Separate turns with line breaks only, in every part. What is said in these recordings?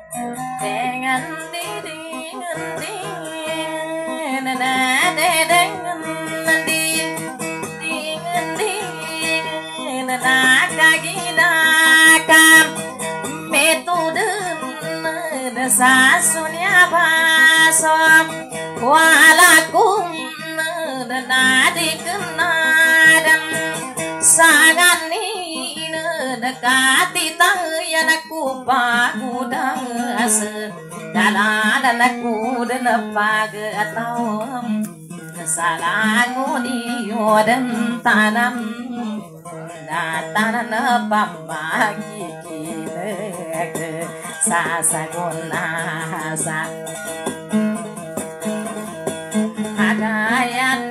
dengan di na na dengan di na na kagina kam metode na sa sunya basom walakum na di kenadam sagani dekati taya naku pagu das dalan naku den pag atau salangu dio dan tanam datan pambagi kile sasaguna sa ada yang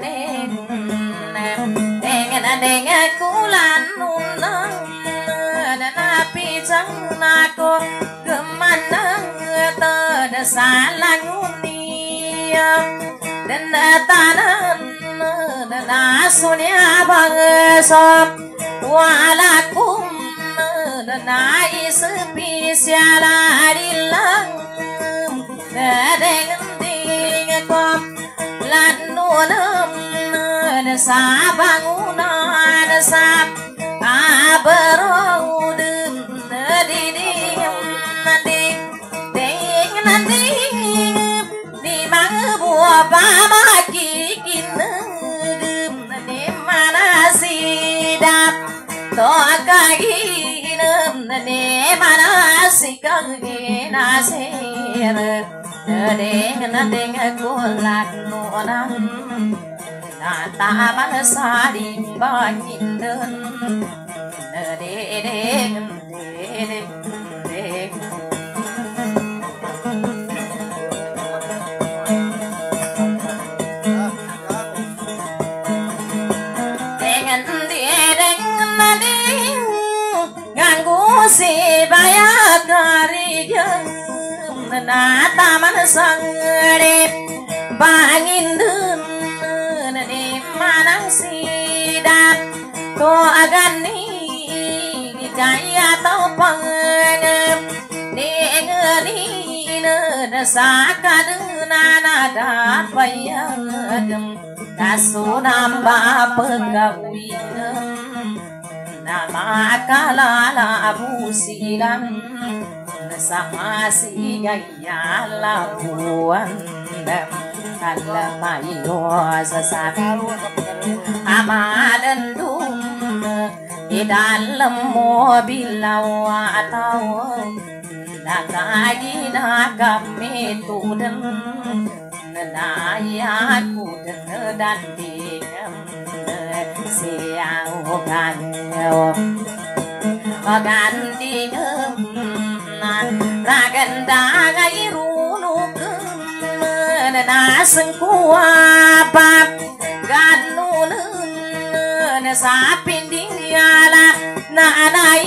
dengan kulan nunang napi chẳng nako kemanang tada salanguni dan tanan na sunya bangsom walakum na spesial adilang dengan dingkom lan nunam sa bangunan sa aberudem nanti di mangbuah pamaki kinegem di mana sidap toakaginem di mana sikagina sir dengan kulak nonam nata manasari bakinden si bayar dari jeng nata manasangre bangin dun di manang sidap to agani kaya tau pangem dengeni sakaduna nada payadem kasunam bapegawinem nama kalala busilan sama si gaya labuan kalamayo sasabi amadan dum di dalam mobil atau nakagina kami tudem nayaku dan dingem siang ganyo gandingem raganda gairunuk naseng kuapap ganun sapinding yala na anai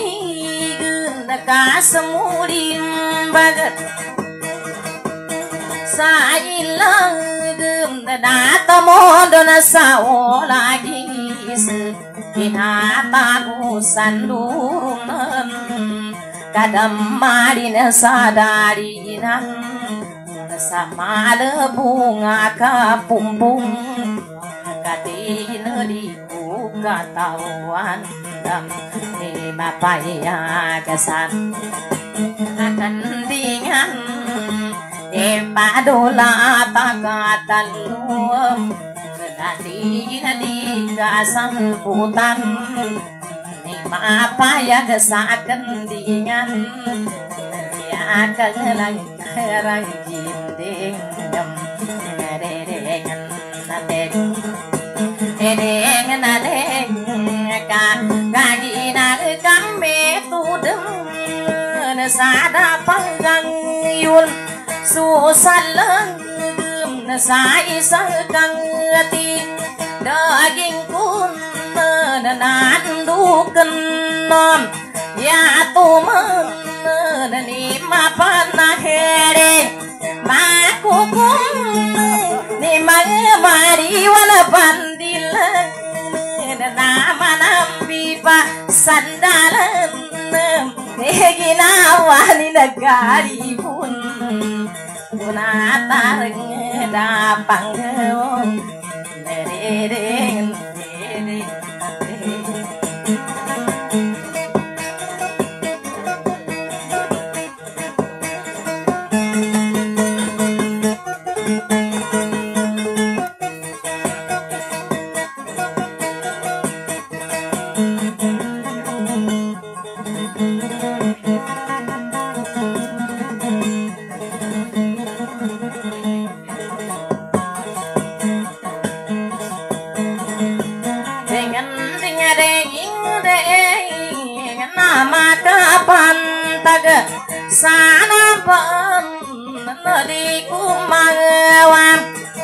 kasemulim bagat sailang datamo dona sao lagi kinataku sandurunan kadam marina sadarinan sama bunga kapumpung katina dibuka tawan dam mapaya kesan akan dengan padola pakatan luam nadi kasamputan mapaya kesakan dengan ya kalang karang jinding dengan kagina kami tudem sada panggang yun susalang sa isang kangati daging kun nandukan nom ya tuman ni mapanahere makukum ni mariwan pandilan nama nambi pa sandalan ginawa ni nagari na taring da panggo de de sana pan di kumawam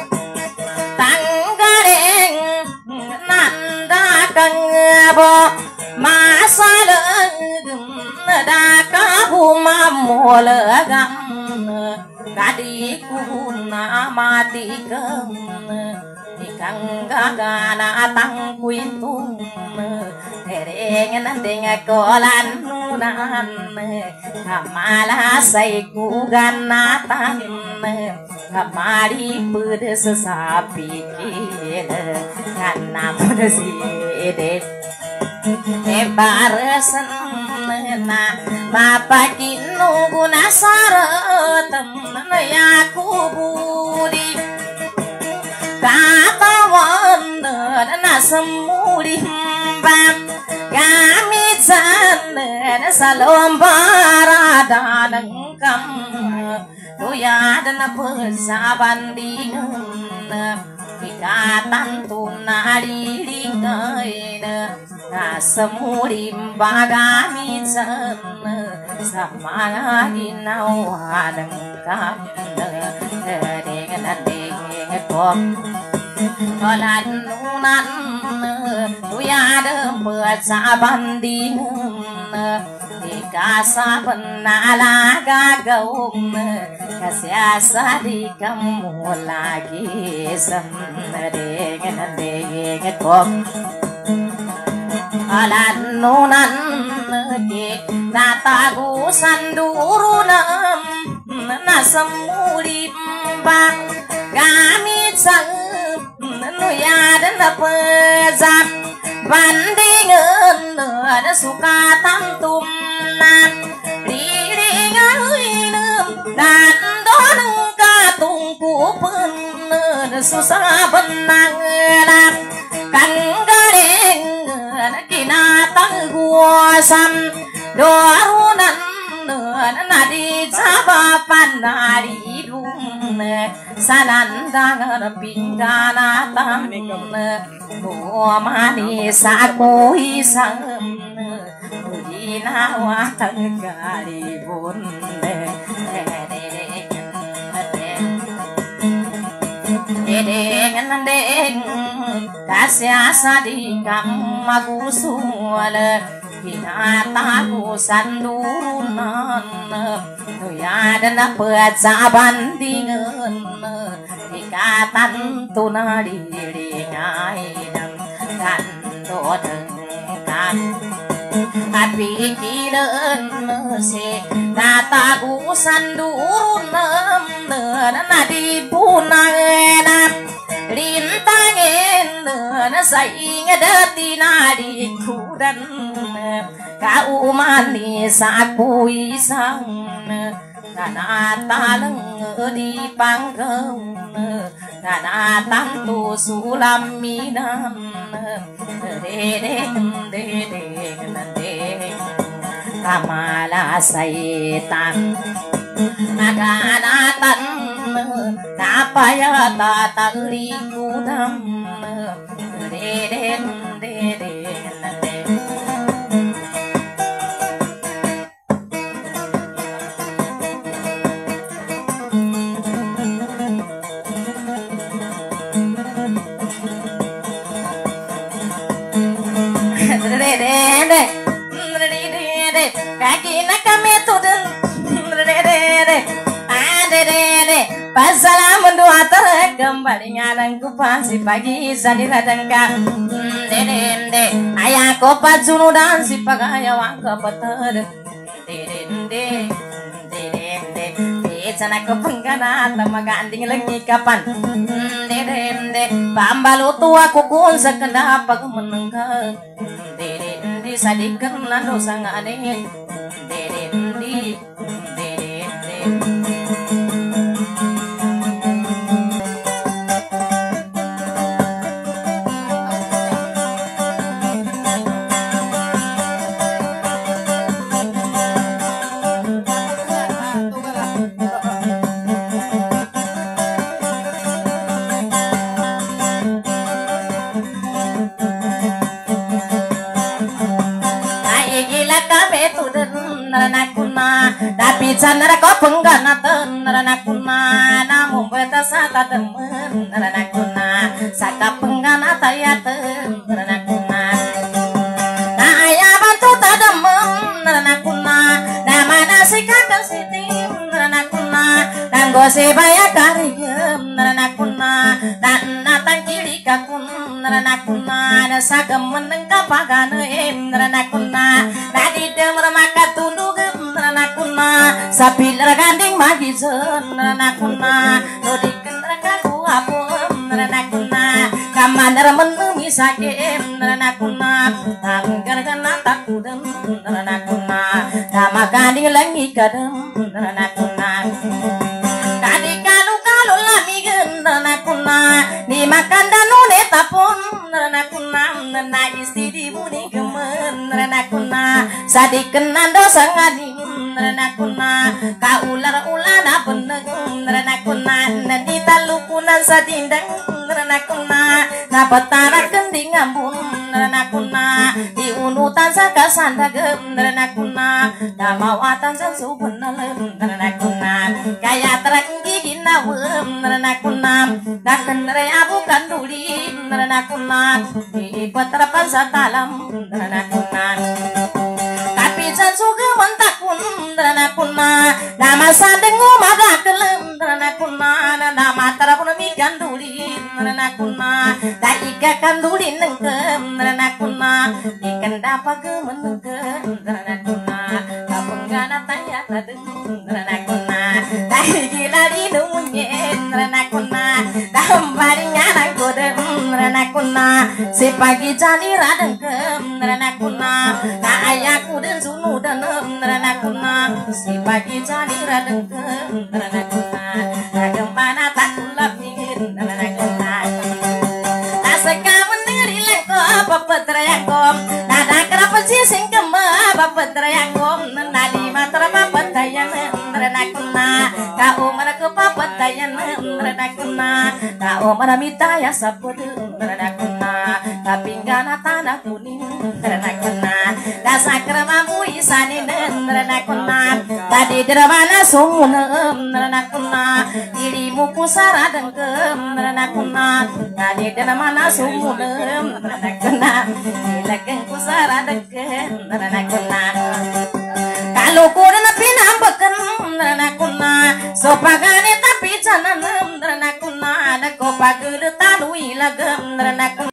tanggareng nanda kangbo masaleng da kabumamolagam kadi kuna mati kem ikang gagana tang kuintung tereng nandeng kolan nunan kamala say kuganatan kamari pedes sapi kile kana pedes barasan na mapakin guna saratam ya kubudi katawan na semuri bam kami sana salombara danang kam doya dan persabandingan ikatan tunari lingaina semuri bagami sana sama ginawan kam dengan kom lan nunan tuya dem persabandingan ikasa penala gagum kasiasa di kamu lagi dengan kom lan nunan ki natagu sandurunam nasemuri bang kami sang nuya dan pezat bandingan ada suka tantum nan diringan dan doneng katungku pen susah benang kan gareng kinatang guasam dorunan nadi jawaban nadi dum sanandang pinggana tam mani saku isang dinawa tanggali bun dengan deng kasyasa di kamagusuala hinataku sandurunan ya dan persabandingan ikatan tunari ringaidam kan dodengkan hati kilen se nataku sandurunan nadi punangan rintangin saing dati nadi kudan kau manis aku isang kanata di panggang kanata tu sulam minam kamala saitan naganatan kapaya tatali kudam kaki nak kami tudun Pasalam dua kembali ngarangku pasi pagi sadira dengka dede ayah kopat sunu dan si pagaya wangka peter dede cana kepenggana maganding lagi kapan de pambalo tua kukun sekenda pag menengka de sadikan nando sangane de tapi candra ko penggana tenakuna namun betasata temen tenakuna saka penggana taya tenakuna nah ayah bantu tademen tenakuna nama nasi kakak siti tenakuna dan gose baya kariem tenakuna dan natang kiri kakun tenakuna dan sagam menengka pagana tenakuna tadi demer maka tunduk sapi ganding magi nakuna nodi kendra ku apum nakuna kamandar menumi sakem nakuna tanggar kana takudem nakuna kama ganding langi kadem nakuna tadi kalu lami nakuna ni makan danune tapun nakuna na isti di buni gemen nakuna sadiken nando sangadi nakuna ka ular-ulana peneng nakuna nanti talukunan sadindang nakuna na petara kending ambun nakuna di unutan saka sandagem nakuna da mawatan sansu benelem nakuna kaya terang gigi nawem nakuna da kenre abu kanduli nakuna di petarapan satalam nakuna tapi sansu gementakun nakuna nama sandengu mada kelem nakuna nama tarapun mi ganduli nakuna da ika kanduli nengkem nakuna ikan dapa gemenengkem nakuna kapun gana tanya tadeng nakuna da gila di dunyen nakuna da baringnya nangkodem nakuna si pagi jani radengkem nakuna da ayaku den sunu danem nakuna si pagi jani radengkem nakuna gempana tak kulap ningin nakuna tak seka meneri lengko papetrayangkom nada kerapa sising kema papetrayangkom nadi matra papetayan nakuna kau mereka papetayan nakuna kau meramita ya sabut nakuna tapi gana tanah kuning nakuna dasakra mampu isani nakuna tadi dermana sumun nakuna dirimu kusara dengkem nakuna tadi dermana sumun nakuna dilageng kusara dengkem nakuna kalau kurang pinambeken nakuna sopagane tapi jangan nakuna ada kopagel tanui lagem nakuna